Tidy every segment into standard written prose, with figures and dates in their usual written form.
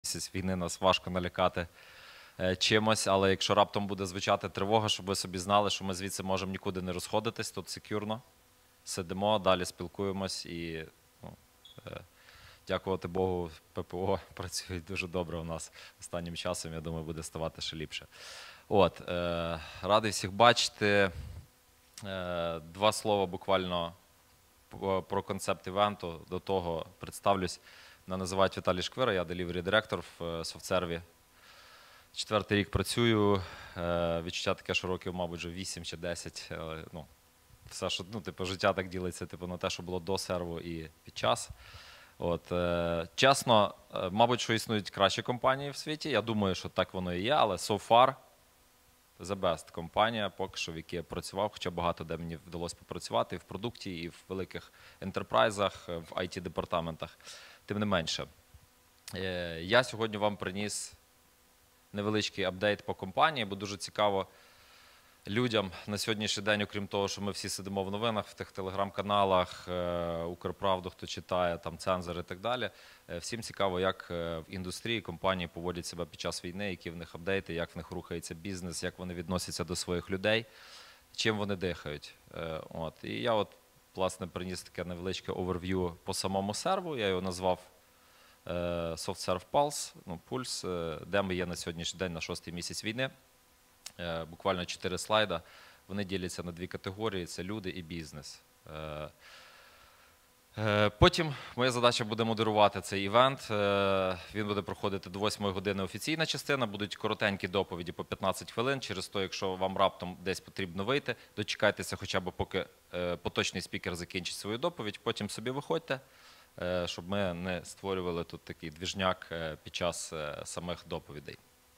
місяць війни нас важко налякати чимось, але якщо раптом буде звучати тривога, щоб ви собі знали, що ми звідси можемо нікуди не розходитись, тут секюрно, сидимо, далі спілкуємось і дякувати Богу, ППО працюють дуже добре у нас останнім часом, я думаю, буде ставати ще ліпше. Радий всіх бачити. Два слова буквально про концепт івенту, до того представлюсь. Мене називають Віталій Шквира, я делівері директор в SoftServe. 4-й рік працюю, відчуття таке, що років, мабуть, вже 8 чи 10. Все, що, життя так ділиться на те, що було до серву і під час. Чесно, мабуть, що існують кращі компанії в світі. Я думаю, що так воно і є, але so far the best компанія, поки що, в якій я працював, хоча багато де мені вдалося попрацювати і в продукті, і в великих ентерпрайзах, в IT-департаментах. Тим не менше, я сьогодні вам приніс невеличкий апдейт по компанії, бо дуже цікаво людям на сьогоднішній день, окрім того, що ми всі сидимо в новинах, в тих телеграм-каналах, Укрправду, хто читає, там цензор і так далі. Всім цікаво, як в індустрії компанії поводять себе під час війни, які в них апдейти, як в них рухається бізнес, як вони відносяться до своїх людей, чим вони дихають. І я власне, приніс таке невеличке оверв'ю по самому серву, я його назвав SoftServe Pulse, пульс, де ми є на сьогоднішній день на 6-й місяць війни. Буквально 4 слайда. Вони діляться на 2 категорії – це люди і бізнес. Потім моя задача буде модерувати цей івент. Він буде проходити до 8-ї години офіційна частина, будуть коротенькі доповіді по 15 хвилин. Через то, якщо вам раптом десь потрібно вийти, дочекайтеся хоча б поки поточний спікер закінчить свою доповідь, потім собі виходьте, щоб ми не створювали тут такий двіжняк під час самих доповідей.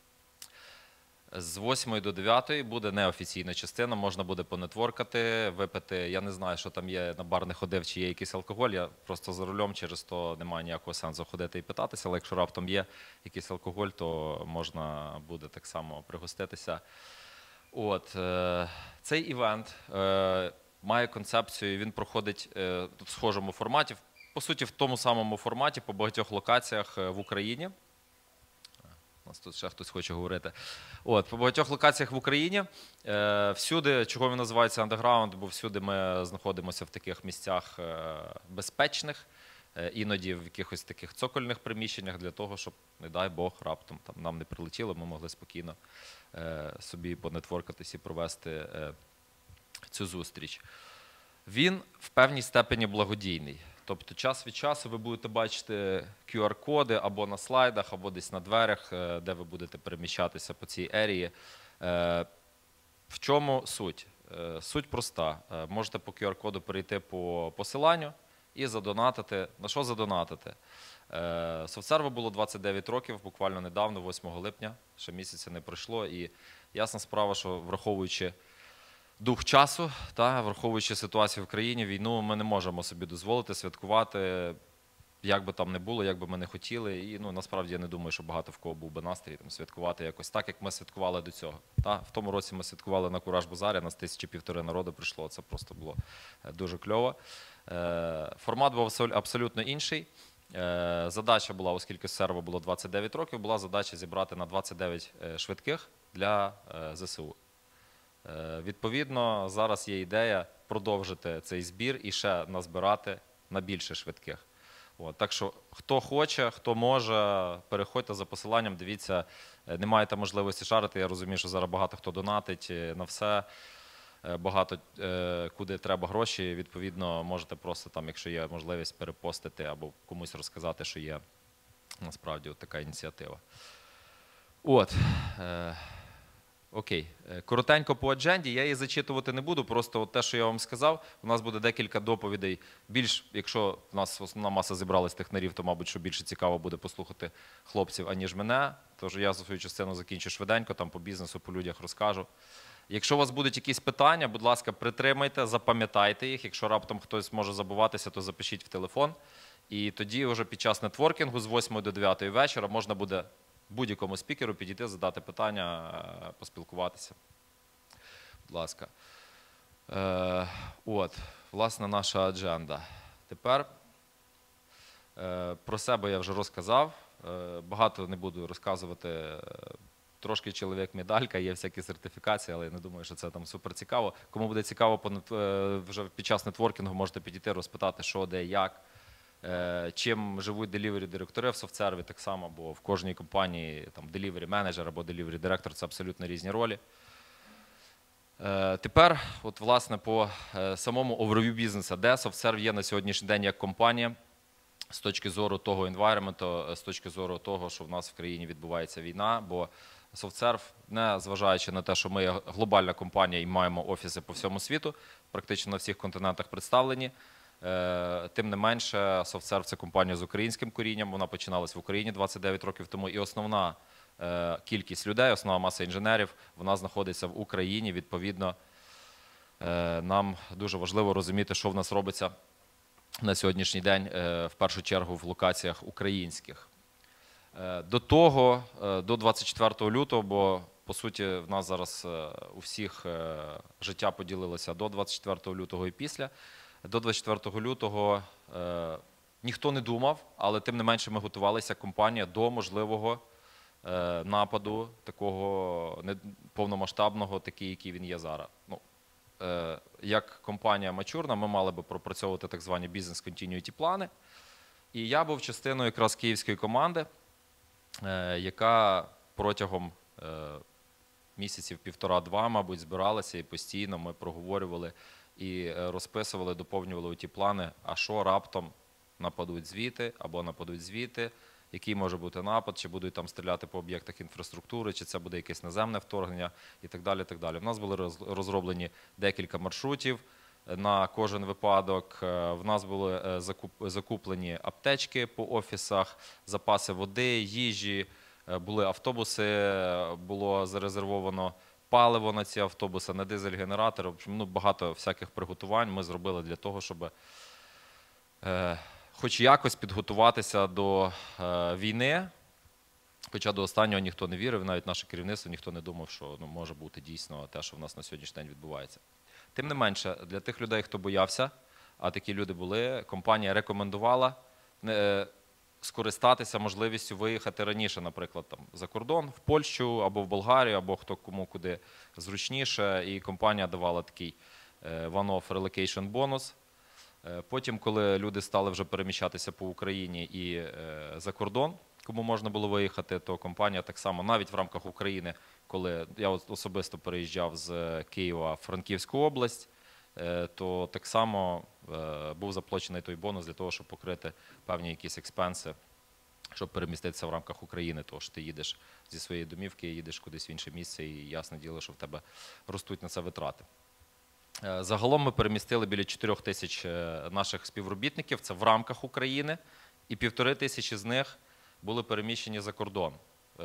З 8 до 9 буде неофіційна частина, можна буде понетворкати, випити. Я не знаю, що там є, на бар не ходив, чи є якийсь алкоголь, я просто за рулем, через то немає ніякого сенсу ходити і питатися, але якщо раптом є якийсь алкоголь, то можна буде так само пригоститися. Цей івент має концепцію, він проходить в схожому форматі, по суті в тому самому форматі, по багатьох локаціях в Україні. У нас тут ще хтось хоче говорити. По багатьох локаціях в Україні. Всюди, чого він називається андеграунд, бо всюди ми знаходимося в таких місцях безпечних, іноді в якихось таких цокольних приміщеннях для того, щоб, не дай Бог, раптом там нам не прилетіло, ми могли спокійно собі понетворкатись і провести цю зустріч. Він в певній степені благодійний. Тобто час від часу ви будете бачити QR-коди або на слайдах, або десь на дверях, де ви будете переміщатися по цій ерії. В чому суть? Суть проста. Можете по QR-коду перейти по посиланню і задонатити. На що задонатити? SoftServe було 29 років, буквально недавно, 8 липня, ще місяця не пройшло. І ясна справа, що враховуючи дух часу, враховуючи ситуацію в країні, війну, ми не можемо собі дозволити святкувати, як би там не було, як би ми не хотіли. І насправді я не думаю, що багато в кого був би настрій святкувати якось так, як ми святкували до цього. В тому році ми святкували на Кураж-базарі, нас 1500 народу прийшло, це просто було дуже кльово. Формат був абсолютно інший. Задача була, оскільки серву було 29 років, була задача зібрати на 29 швидких для ЗСУ. Відповідно, зараз є ідея продовжити цей збір і ще назбирати на більше швидких. Так що, хто хоче, хто може, переходьте за посиланням, дивіться, не маєте можливості шарити, я розумію, що зараз багато хто донатить на все, багато куди треба гроші, відповідно, можете просто, якщо є можливість, перепостити або комусь розказати, що є насправді така ініціатива. Окей. Коротенько по адженді, я її зачитувати не буду, просто те, що я вам сказав, у нас буде декілька доповідей. Більш, якщо у нас основна маса зібралась технарів, то, мабуть, що більше цікаво буде послухати хлопців, аніж мене. Тож я за свою частину закінчу швиденько, там по бізнесу, по людях розкажу. Якщо у вас будуть якісь питання, будь ласка, притримайте, запам'ятайте їх. Якщо раптом хтось може забуватися, то запишіть в телефон. І тоді вже під час нетворкінгу з 8 до 9 вечора можна буде будь-якому спікеру підійти, задати питання, поспілкуватися. Будь ласка. Власне, наша адженда. Тепер про себе я вже розказав. Багато не буду розказувати. Трошки чоловік-медалька, є всякі сертифікації, але я не думаю, що це там супер цікаво. Кому буде цікаво, вже під час нетворкінгу можете підійти, розпитати, що, де, як, чим живуть делівері-директори в софтсерві так само, бо в кожній компанії там делівері-менеджер або делівері-директор – це абсолютно різні ролі. Тепер, от, власне, по самому overview бізнесу, де SoftServe є на сьогоднішній день як компанія, з точки зору того environment, з точки зору того, що в нас в країні відбувається війна, бо SoftServe, не зважаючи на те, що ми є глобальна компанія і маємо офіси по всьому світу, практично на всіх континентах представлені, тим не менше SoftServe – це компанія з українським корінням, вона починалась в Україні 29 років тому, і основна кількість людей, основна маса інженерів, вона знаходиться в Україні, відповідно, нам дуже важливо розуміти, що в нас робиться на сьогоднішній день, в першу чергу, в локаціях українських. До того, до 24 лютого, бо, по суті, в нас зараз у всіх життя поділилося до 24 лютого і після. До 24 лютого ніхто не думав, але тим не менше ми готувалися, компанія, до можливого нападу, такого повномасштабного, такий, який він є зараз. Як компанія мачурна, ми мали би пропрацьовувати так звані бізнес-континюїті плани. І я був частиною якраз київської команди, яка протягом місяців півтора-два, мабуть, збиралася і постійно ми проговорювали і розписували, доповнювали ті плани, а що раптом нападуть звідти або нападуть звідти, який може бути напад, чи будуть там стріляти по об'єктах інфраструктури, чи це буде якесь наземне вторгнення і так далі, і так далі. У нас були розроблені декілька маршрутів на кожен випадок. В нас були закуплені аптечки по офісах, запаси води, їжі, були автобуси, було зарезервовано паливо на ці автобуси, на дизель-генератори. В общем, багато всяких приготувань ми зробили для того, щоб хоч якось підготуватися до війни, хоча до останнього ніхто не вірив, навіть наше керівництво, ніхто не думав, що може бути дійсно те, що в нас на сьогоднішній день відбувається. Тим не менше, для тих людей, хто боявся, а такі люди були, компанія рекомендувала скористатися можливістю виїхати раніше, наприклад, там, за кордон, в Польщу або в Болгарію, або хто кому куди зручніше, і компанія давала такий one-off relocation бонус. Потім, коли люди стали вже переміщатися по Україні і за кордон, кому можна було виїхати, то компанія так само, навіть в рамках України, коли я особисто переїжджав з Києва в Франківську область, то так само був заплачений той бонус для того, щоб покрити певні якісь експенси, щоб переміститися в рамках України, тому що ти їдеш зі своєї домівки, їдеш кудись в інше місце, і ясне діло, що в тебе ростуть на це витрати. Загалом ми перемістили біля 4 тисяч наших співробітників, це в рамках України, і 1500 з них були переміщені за кордон.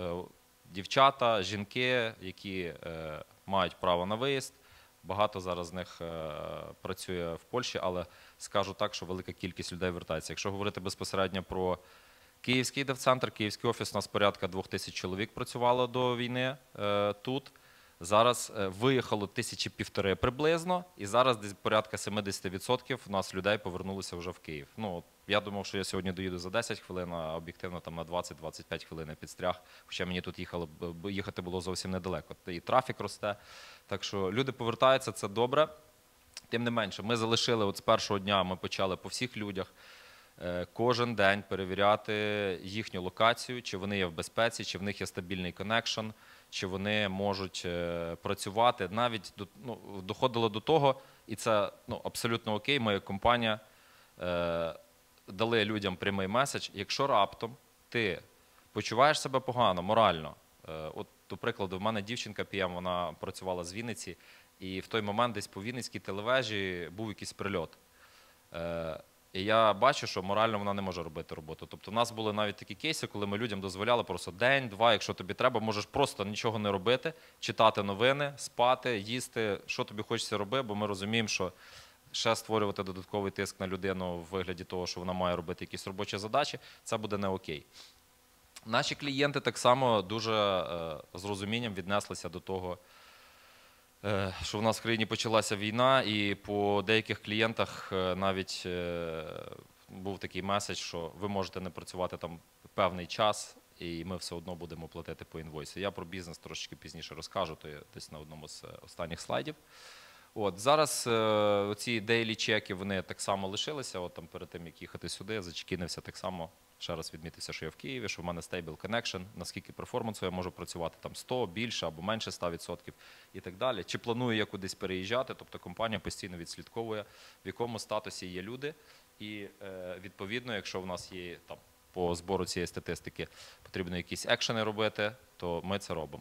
Дівчата, жінки, які мають право на виїзд, багато зараз з них працює в Польщі, але скажу так, що велика кількість людей вертається. Якщо говорити безпосередньо про Київський дев-центр, Київський офіс, у нас порядка 2000 чоловік працювало до війни тут. Зараз виїхало 1500 приблизно, і зараз десь порядка 70% у нас людей повернулися вже в Київ. Я думав, що я сьогодні доїду за 10 хвилин, а об'єктивно там на 20-25 хвилин я підстряг, хоча мені тут їхати було зовсім недалеко. І трафік росте, так що люди повертаються, це добре. Тим не менше, ми залишили, от з першого дня ми почали по всіх людях кожен день перевіряти їхню локацію, чи вони є в безпеці, чи в них є стабільний коннекшн, чи вони можуть працювати. Навіть доходило до того, і це абсолютно окей, ми як компанія дали людям прямий меседж, якщо раптом ти почуваєш себе погано, морально, от, до прикладу, в мене дівчинка ПМ, вона працювала з Вінниці, і в той момент десь по Вінницькій телевежі був якийсь прильот. І я бачу, що морально вона не може робити роботу. Тобто в нас були навіть такі кейси, коли ми людям дозволяли просто день, два, якщо тобі треба, можеш просто нічого не робити, читати новини, спати, їсти, що тобі хочеться робити, бо ми розуміємо, що ще створювати додатковий тиск на людину в вигляді того, що вона має робити якісь робочі задачі, це буде не окей. Наші клієнти так само дуже з розумінням віднеслися до того, що в нас в країні почалася війна, і по деяких клієнтах навіть був такий меседж, що ви можете не працювати там певний час, і ми все одно будемо платити по інвойсу. Я про бізнес трошечки пізніше розкажу, то є десь на одному з останніх слайдів. От, зараз ці дейлі чеки, вони так само лишилися, от там перед тим, як їхати сюди, я зачекінився так само, ще раз відмітився, що я в Києві, що в мене stable connection, наскільки перформансу я можу працювати, там 100, більше або менше 100% і так далі. Чи планую я кудись переїжджати, тобто компанія постійно відслідковує, в якому статусі є люди, і відповідно, якщо в нас є там по збору цієї статистики потрібно якісь екшени робити, то ми це робимо.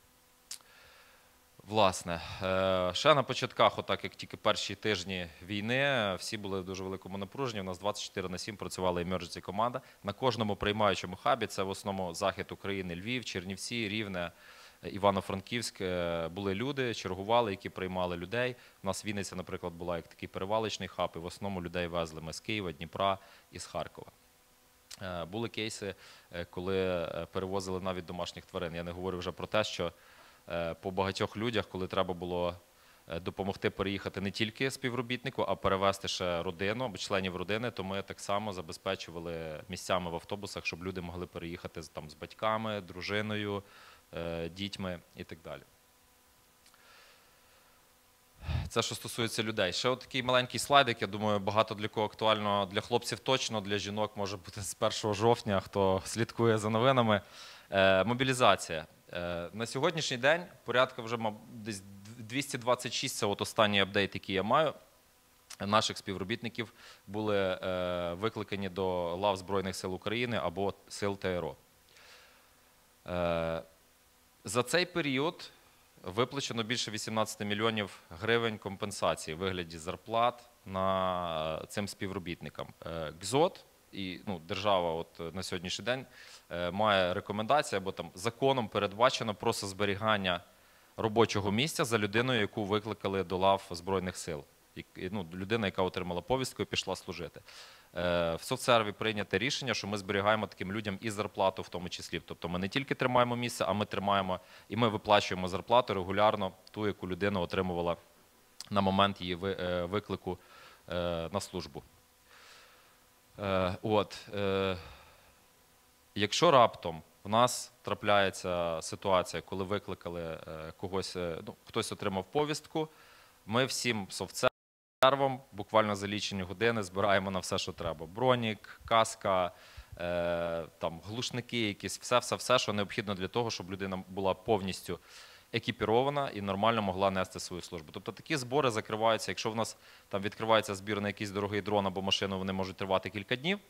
Власне, ще на початках, отак як тільки перші тижні війни, всі були в дуже великому напруженні. У нас 24/7 працювала emergency команда. На кожному приймаючому хабі, це в основному захід України, Львів, Чернівці, Рівне, Івано-Франківськ, були люди, чергували, які приймали людей. У нас Вінниця, наприклад, була як такий перевалочний хаб, і в основному людей везли ми з Києва, Дніпра і з Харкова. Були кейси, коли перевозили навіть домашніх тварин. Я не говорю вже про те, що по багатьох людях, коли треба було допомогти переїхати не тільки співробітнику, а перевезти ще родину або членів родини, то ми так само забезпечували місцями в автобусах, щоб люди могли переїхати там з батьками, дружиною, дітьми і так далі. Це, що стосується людей. Ще от такий маленький слайдик, я думаю, багато для кого актуально, для хлопців точно, для жінок може бути з 1 жовтня, хто слідкує за новинами. Мобілізація. На сьогоднішній день порядка вже десь 226, це от останній апдейт, який я маю, наших співробітників були викликані до лав Збройних сил України або сил ТРО. За цей період виплачено більше 18 мільйонів гривень компенсації в вигляді зарплат цим співробітникам. КЗОТ і держава от на сьогоднішній день має рекомендації, або там законом передбачено просто зберігання робочого місця за людиною, яку викликали до лав Збройних сил. Людина, яка отримала повістку і пішла служити. В соцсерві прийнято рішення, що ми зберігаємо таким людям і зарплату в тому числі. Тобто ми не тільки тримаємо місце, а ми тримаємо і ми виплачуємо зарплату регулярно, ту, яку людина отримувала на момент її виклику на службу. Якщо раптом в нас трапляється ситуація, коли викликали когось, хтось отримав повістку, ми всім софтсервом буквально за лічені години збираємо на все, що треба. Бронік, каска, глушники якісь, все, що необхідно для того, щоб людина була повністю екіпірована і нормально могла нести свою службу. Тобто такі збори закриваються, якщо в нас там відкривається збір на якийсь дорогий дрон або машину, вони можуть тривати кілька днів,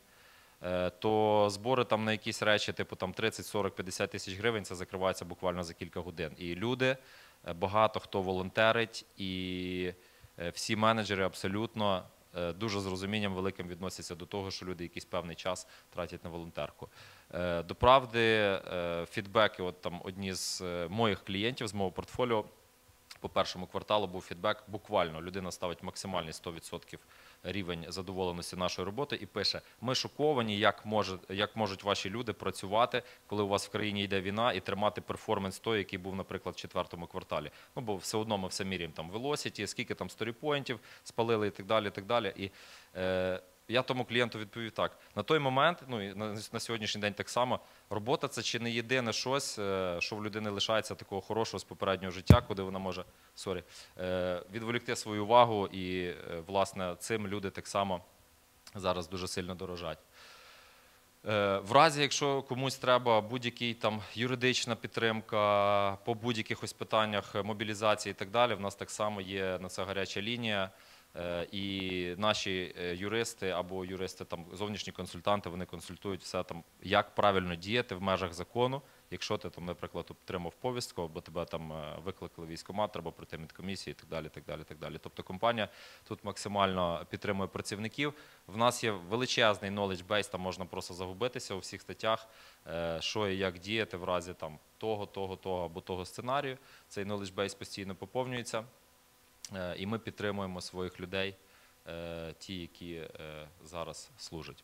то збори там на якісь речі, типу там 30, 40, 50 тисяч гривень, це закривається буквально за кілька годин. І люди, багато хто волонтерить, і всі менеджери абсолютно дуже з розумінням великим відносяться до того, що люди якийсь певний час тратять на волонтерку. До правди, фідбеки, от там одні з моїх клієнтів, з мого портфоліо, по першому кварталу був фідбек, буквально людина ставить максимальний 100% рівень задоволеності нашої роботи і пише: ми шоковані, як можуть ваші люди працювати, коли у вас в країні йде війна, і тримати перформанс той, який був, наприклад, в 4-му кварталі. Бо все одно ми все міряємо, там, velocity, скільки там сторіпоінтів спалили і так далі, і так далі. І я тому клієнту відповів так: на той момент, і на сьогоднішній день так само, робота – це чи не єдине щось, що в людини лишається такого хорошого з попереднього життя, куди вона може відволікти свою увагу, і, власне, цим люди так само зараз дуже сильно дорожать. В разі, якщо комусь треба будь-який там юридична підтримка по будь-яких ось питаннях мобілізації і так далі, в нас так само є на це гаряча лінія. І наші юристи або юристи, там, зовнішні консультанти, вони консультують все, там, як правильно діяти в межах закону, якщо ти, там, наприклад, отримав повістку, або тебе там викликали військкомат, треба пройти медкомісію і так далі, так далі, так далі. Тобто компанія тут максимально підтримує працівників. В нас є величезний knowledge base, там можна просто загубитися у всіх статтях, що і як діяти в разі там, того або того сценарію. Цей knowledge base постійно поповнюється. І ми підтримуємо своїх людей, ті, які зараз служать.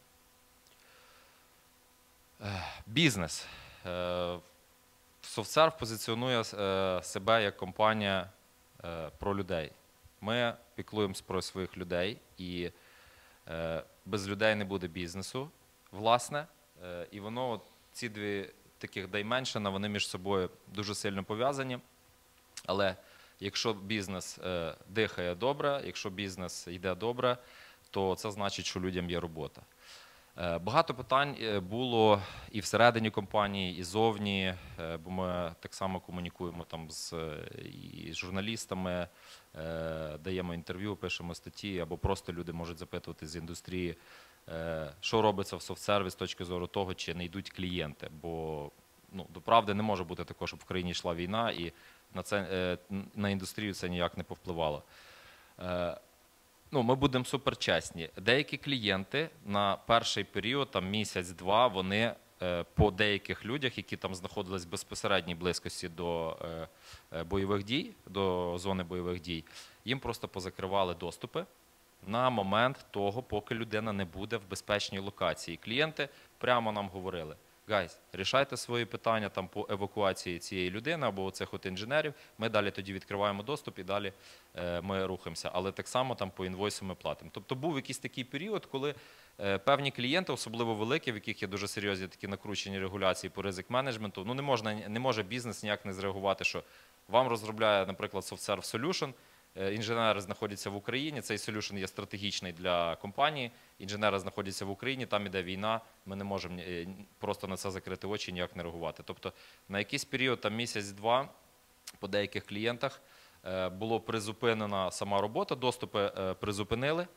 Бізнес. SoftServe позиціонує себе як компанія про людей. Ми піклуємося про своїх людей, і без людей не буде бізнесу, власне. І воно, от, ці дві таких дайменшена, вони між собою дуже сильно пов'язані. Але якщо бізнес дихає добре, якщо бізнес йде добре, то це значить, що людям є робота. Багато питань було і всередині компанії, і зовні, бо ми так само комунікуємо там і з журналістами, даємо інтерв'ю, пишемо статті, або просто люди можуть запитувати з індустрії, що робиться в софт-сервіс з точки зору того, чи не йдуть клієнти. Бо, ну, до правди, не може бути такого, щоб в країні йшла війна, і на індустрію це ніяк не повпливало. Ну, ми будемо суперчесні. Деякі клієнти на перший період, там місяць-два, вони по деяких людях, які там знаходились в безпосередній близькості до бойових дій, до зони бойових дій, їм просто позакривали доступи на момент того, поки людина не буде в безпечній локації. Клієнти прямо нам говорили: гайз, рішайте свої питання там по евакуації цієї людини або оцих от інженерів, ми далі тоді відкриваємо доступ і далі ми рухаємося. Але так само там по інвойсу ми платимо. Тобто був якийсь такий період, коли певні клієнти, особливо великі, в яких є дуже серйозні такі накручені регуляції по ризик-менеджменту, ну не може бізнес ніяк не зреагувати, що вам розробляє, наприклад, SoftServe Solution, інженери знаходяться в Україні, цей солюшн є стратегічний для компанії, інженери знаходяться в Україні, там іде війна, ми не можемо просто на це закрити очі і ніяк не реагувати. Тобто на якийсь період, там місяць-два, по деяких клієнтах було призупинена сама робота, доступи призупинили,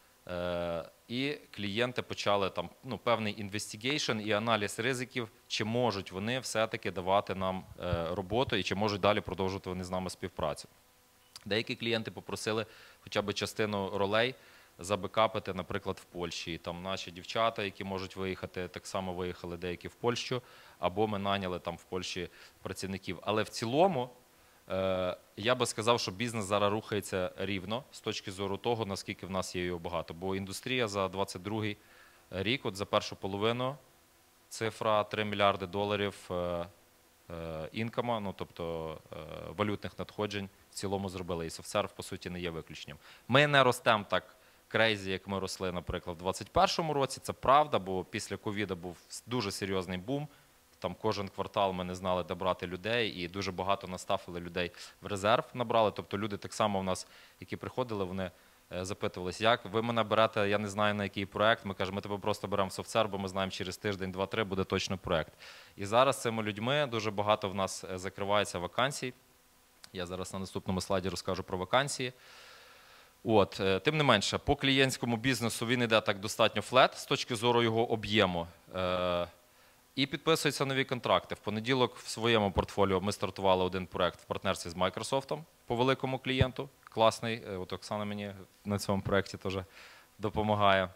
і клієнти почали там, ну, певний інвестигейшн і аналіз ризиків, чи можуть вони все-таки давати нам роботу і чи можуть далі продовжувати вони з нами співпрацю. Деякі клієнти попросили хоча б частину ролей забекапити, наприклад, в Польщі. Там наші дівчата, які можуть виїхати, так само виїхали деякі в Польщу, або ми наняли там в Польщі працівників. Але в цілому, я би сказав, що бізнес зараз рухається рівно з точки зору того, наскільки в нас є його багато. Бо індустрія за 22-й рік, от за першу половину, цифра $3 мільярди інкама, ну, тобто валютних надходжень в цілому зробили. І SoftServe, по суті, не є виключенням. Ми не ростемо так крейзі, як ми росли, наприклад, в 2021 році. Це правда, бо після ковіду був дуже серйозний бум. Там кожен квартал ми не знали, де брати людей, і дуже багато наставили людей в резерв, набрали. Тобто люди так само в нас, які приходили, вони запитувалися, як ви мене берете, я не знаю на який проект. Ми кажемо, ми тебе просто беремо в SoftServe, бо ми знаємо, через тиждень, 2-3 буде точно проект. І зараз цими людьми дуже багато в нас закривається вакансій. Я зараз на наступному слайді розкажу про вакансії. От, тим не менше, по клієнтському бізнесу він йде так достатньо флет з точки зору його об'єму. І підписуються нові контракти. В понеділок в своєму портфоліо ми стартували один проект в партнерстві з Microsoft по великому клієнту. Класний. От Оксана мені на цьому проєкті теж допомагає.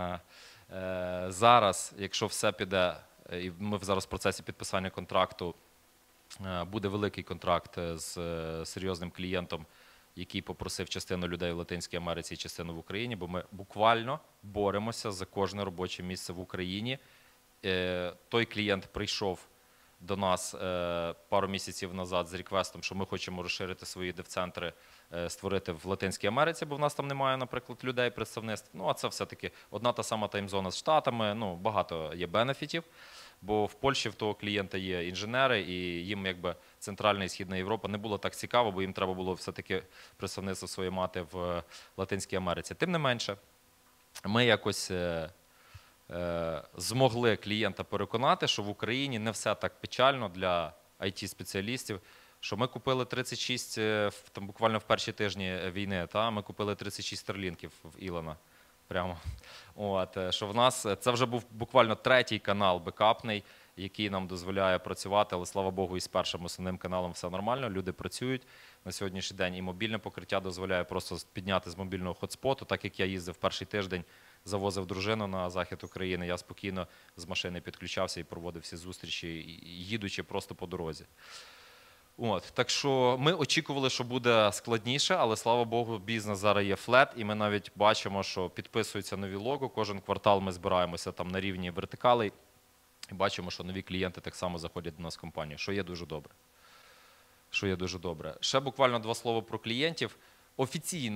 Зараз, якщо все піде, і ми зараз в процесі підписання контракту, буде великий контракт з серйозним клієнтом, який попросив частину людей в Латинській Америці і частину в Україні, бо ми буквально боремося за кожне робоче місце в Україні. Той клієнт прийшов до нас пару місяців назад з реквестом, що ми хочемо розширити свої дев-центри, створити в Латинській Америці, бо в нас там немає, наприклад, людей, представництв. Ну, а це все-таки одна та сама таймзона з Штатами, ну, багато є бенефітів, бо в Польщі в того клієнта є інженери, і їм якби Центральна і Східна Європа не було так цікаво, бо їм треба було все-таки представництво своє мати в Латинській Америці. Тим не менше, ми якось змогли клієнта переконати, що в Україні не все так печально для IT-спеціалістів, що ми купили 36, там, буквально в перші тижні війни, ми купили 36 старлінків в Ілона. Прямо. От, що в нас, це вже був буквально третій канал бекапний, який нам дозволяє працювати, але, слава Богу, і з першим основним каналом все нормально, люди працюють на сьогоднішній день, і мобільне покриття дозволяє просто підняти з мобільного хотспоту, так як я їздив перший тиждень, завозив дружину на захід України, я спокійно з машини підключався і проводив всі зустрічі, їдучи просто по дорозі. От, так що ми очікували, що буде складніше, але, слава Богу, бізнес зараз є флет, і ми навіть бачимо, що підписуються нові лого, кожен квартал ми збираємося там на рівні вертикалей, і бачимо, що нові клієнти так само заходять до нас в компанію, що є дуже добре. Що є дуже добре. Ще буквально два слова про клієнтів. Офіційно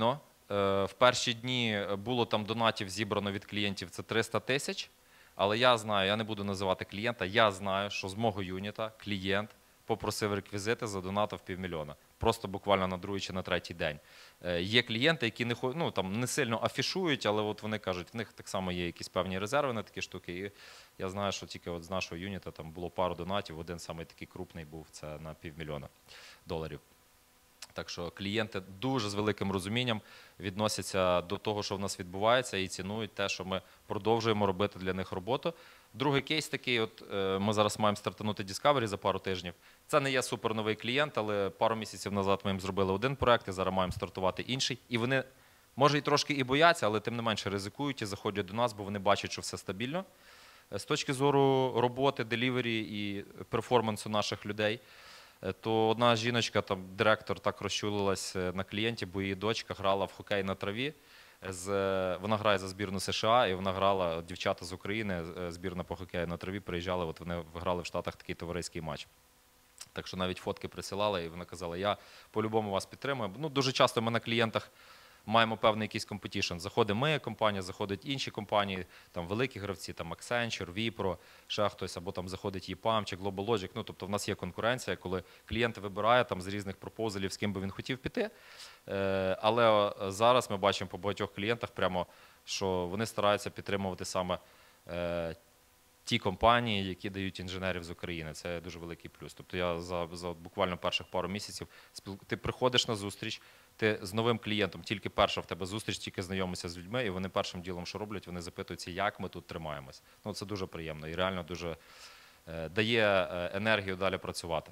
в перші дні було там донатів зібрано від клієнтів, це 300 тисяч. Але я знаю, я не буду називати клієнта, я знаю, що з мого юніта клієнт попросив реквізити, задонатив 500 000. Просто буквально на другий чи на третій день. Є клієнти, які не сильно афішують, але от вони кажуть, в них так само є якісь певні резерви на такі штуки. І я знаю, що тільки от з нашого юніта там було пару донатів, один самий такий крупний був, це на $500 000. Так що клієнти дуже з великим розумінням відносяться до того, що в нас відбувається, і цінують те, що ми продовжуємо робити для них роботу. Другий кейс такий, от ми зараз маємо стартанути Discovery за пару тижнів. Це не є суперновий клієнт, але пару місяців назад ми їм зробили один проект, і зараз маємо стартувати інший. І вони, може, і трошки і бояться, але тим не менше ризикують і заходять до нас, бо вони бачать, що все стабільно. З точки зору роботи, делівері і перформансу наших людей, то одна жіночка, там, директор, так розчулилась на клієнті, бо її дочка грала в хокей на траві. Вона грає за збірну США, і вона грала, дівчата з України, збірна по хокею на траві, приїжджали, от вони грали в Штатах такий товариський матч. Так що навіть фотки присилали, і вона казала, я по-любому вас підтримую. Ну, дуже часто ми на клієнтах маємо певний якийсь компетішн. Заходимо ми, компанія, заходять інші компанії, там великі гравці, там Accenture, Wipro, ще хтось, або там заходить EPAM чи GlobalLogic. Ну, тобто в нас є конкуренція, коли клієнт вибирає там з різних пропозалів, з ким би він хотів піти. Але зараз ми бачимо по багатьох клієнтах прямо, що вони стараються підтримувати саме ті компанії, які дають інженерів з України. Це дуже великий плюс. Тобто я за буквально перших пару місяців, ти приходиш на зустріч, ти з новим клієнтом, тільки перша в тебе зустріч, тільки знайомишся з людьми, і вони першим ділом, що роблять, вони запитуються, як ми тут тримаємось. Ну, це дуже приємно і реально дуже дає енергію далі працювати.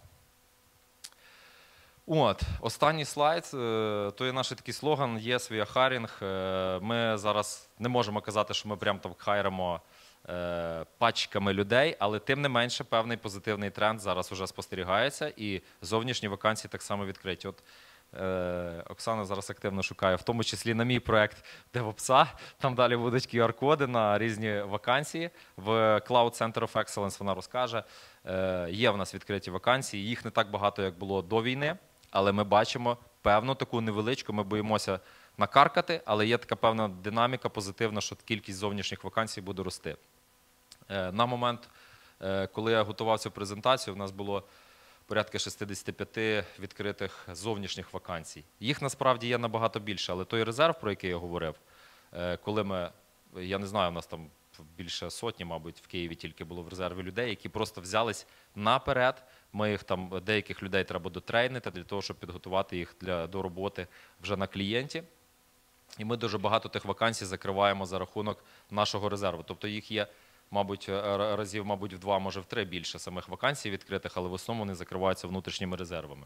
От, останній слайд, то є наш такий слоган «Yes, we are hiring». Ми зараз не можемо казати, що ми прям там хайримо пачками людей, але тим не менше певний позитивний тренд зараз вже спостерігається, і зовнішні вакансії так само відкриті. От Оксана зараз активно шукає, в тому числі на мій проект DevOps, там далі будуть QR-коди на різні вакансії. В Cloud Center of Excellence вона розкаже, є в нас відкриті вакансії, їх не так багато, як було до війни, але ми бачимо певну таку невеличку, ми боїмося накаркати, але є така певна динаміка позитивна, що кількість зовнішніх вакансій буде рости. На момент, коли я готував цю презентацію, в нас було порядка 65 відкритих зовнішніх вакансій. Їх насправді є набагато більше, але той резерв, про який я говорив, коли ми, я не знаю, у нас там більше сотні, мабуть, в Києві тільки було в резерві людей, які просто взялись наперед, ми їх там, деяких людей треба дотрейнити для того, щоб підготувати їх до роботи вже на клієнті. І ми дуже багато тих вакансій закриваємо за рахунок нашого резерву. Тобто їх є, мабуть, разів, мабуть, в 2, може в 3 більше самих вакансій відкритих, але в основному вони закриваються внутрішніми резервами.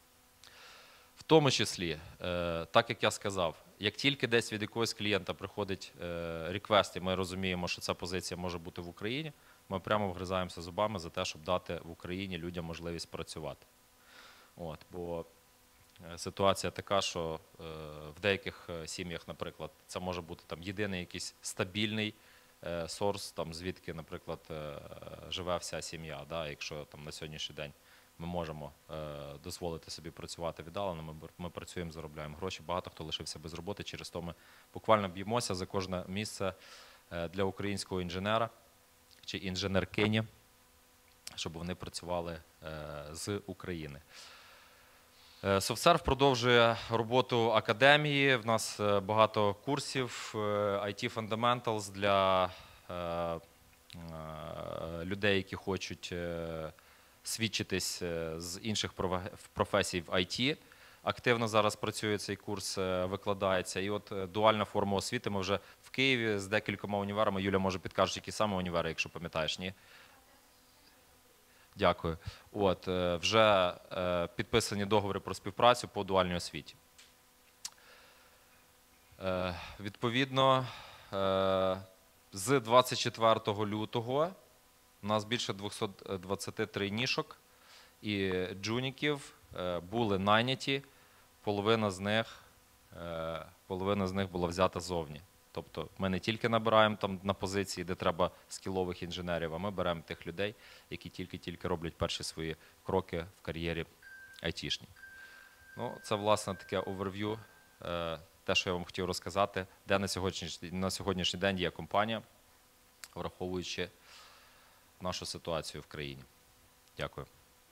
В тому числі, так як я сказав, як тільки десь від якогось клієнта приходить реквест, і ми розуміємо, що ця позиція може бути в Україні, ми прямо вгризаємося зубами за те, щоб дати в Україні людям можливість працювати. От, бо ситуація така, що в деяких сім'ях, наприклад, це може бути там єдиний якийсь стабільний сорс, там, звідки, наприклад, живе вся сім'я. Да? Якщо там, на сьогоднішній день ми можемо дозволити собі працювати віддалено, ми працюємо, заробляємо гроші. Багато хто лишився без роботи, через то ми буквально б'ємося за кожне місце для українського інженера чи інженеркині, щоб вони працювали з України. SoftServe продовжує роботу академії. В нас багато курсів IT Fundamentals для людей, які хочуть свідчитись з інших професій в IT. Активно зараз працює цей курс, викладається. І от дуальна форма освіти. Ми вже в Києві з декількома універами. Юля, може, підкаже, які саме універи, якщо пам'ятаєш, ні? Дякую. От, вже підписані договори про співпрацю по дуальній освіті. Відповідно, з 24 лютого у нас більше 220 трейнішок і джуніків були найняті, половина з них була взята зовні. Тобто ми не тільки набираємо там на позиції, де треба скілових інженерів, а ми беремо тих людей, які тільки-тільки роблять перші свої кроки в кар'єрі айтішній. Ну, це, власне, таке оверв'ю те, що я вам хотів розказати, де на сьогоднішній день є компанія, враховуючи нашу ситуацію в країні. Дякую.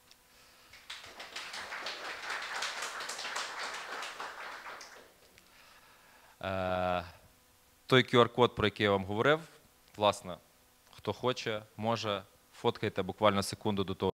Той QR-код, про який я вам говорив, власне, хто хоче, може, фоткайте буквально секунду до того.